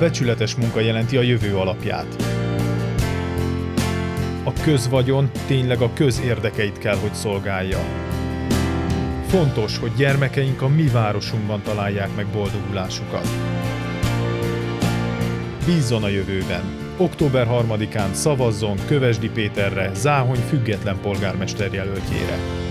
becsületes munka jelenti a jövő alapját. A közvagyon tényleg a közérdekeit kell, hogy szolgálja. Fontos, hogy gyermekeink a mi városunkban találják meg boldogulásukat. Bízzon a jövőben! Október 3-án szavazzon Kövesdi Péterre, Záhony független polgármester jelöltjére.